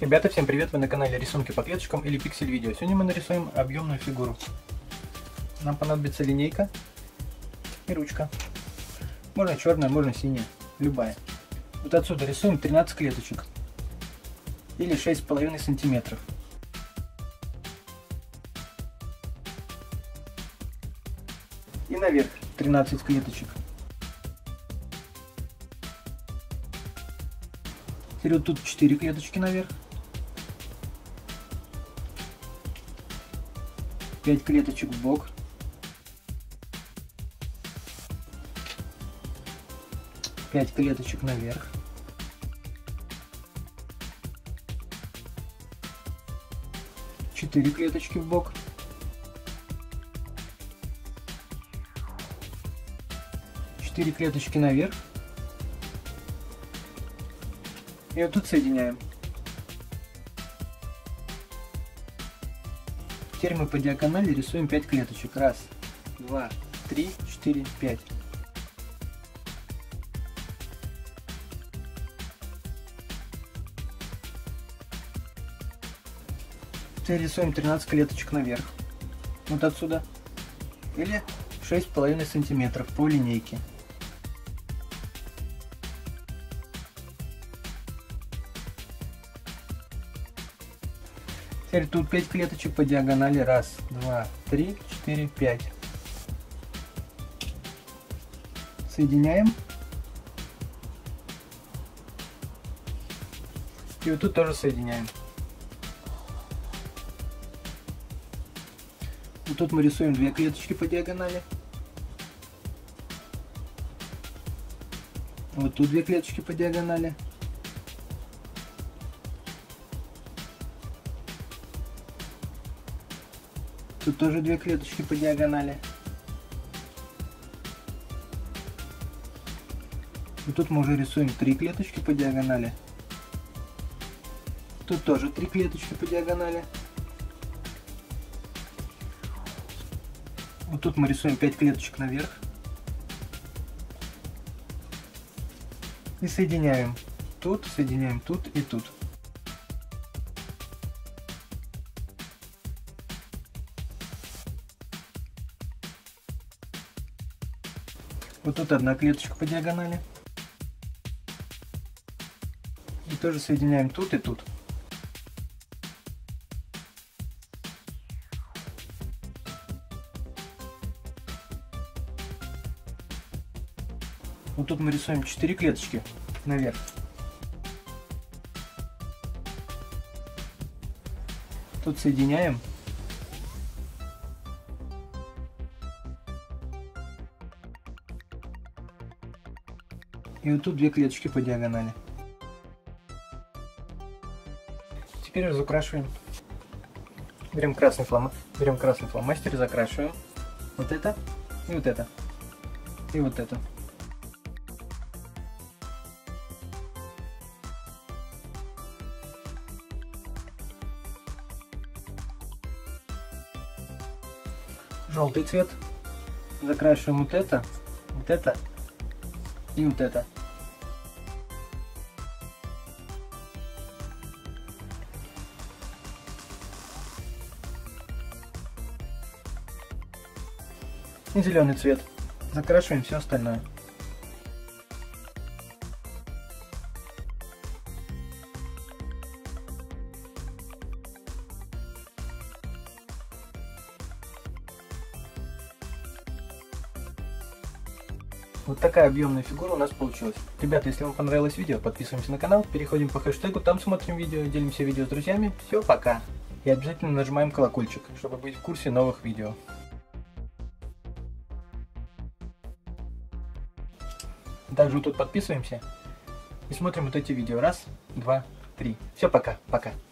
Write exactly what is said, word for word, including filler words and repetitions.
Ребята, всем привет! Вы на канале Рисунки по клеточкам или Пиксель Видео. Сегодня мы нарисуем объемную фигуру. Нам понадобится линейка и ручка. Можно черная, можно синяя, любая. Вот отсюда рисуем тринадцать клеточек или шесть с половиной сантиметров. И наверх тринадцать клеточек. Теперь вот тут четыре клеточки наверх. пять клеточек в бок. пять клеточек наверх. четыре клеточки в бок. четыре клеточки наверх. И вот тут соединяем. Теперь мы по диагонали рисуем пять клеточек. Раз, два, три, четыре, пять. Теперь рисуем тринадцать клеточек наверх. Вот отсюда. Или шесть с половиной сантиметров по линейке. Теперь тут пять клеточек по диагонали. Раз, два, три, четыре, пять. Соединяем. И вот тут тоже соединяем. Вот тут мы рисуем две клеточки по диагонали. Вот тут две клеточки по диагонали. Тут тоже две клеточки по диагонали. И тут мы уже рисуем три клеточки по диагонали. Тут тоже три клеточки по диагонали. Вот тут мы рисуем пять клеточек наверх. И соединяем. Тут, соединяем тут и тут. Вот тут одна клеточка по диагонали. И тоже соединяем тут и тут. Вот тут мы рисуем четыре клеточки наверх. Тут соединяем. И вот тут две клеточки по диагонали. Теперь разукрашиваем. Берем красный фломастер, берем красный фломастер и закрашиваем вот это и вот это и вот это. Желтый цвет. Закрашиваем вот это, вот это и вот это. И зеленый цвет. Закрашиваем все остальное. Вот такая объемная фигура у нас получилась. Ребята, если вам понравилось видео, подписываемся на канал, переходим по хэштегу, там смотрим видео, делимся видео с друзьями. Все, пока. И обязательно нажимаем колокольчик, чтобы быть в курсе новых видео. Также вот тут подписываемся и смотрим вот эти видео. Раз, два, три. Все, пока, пока.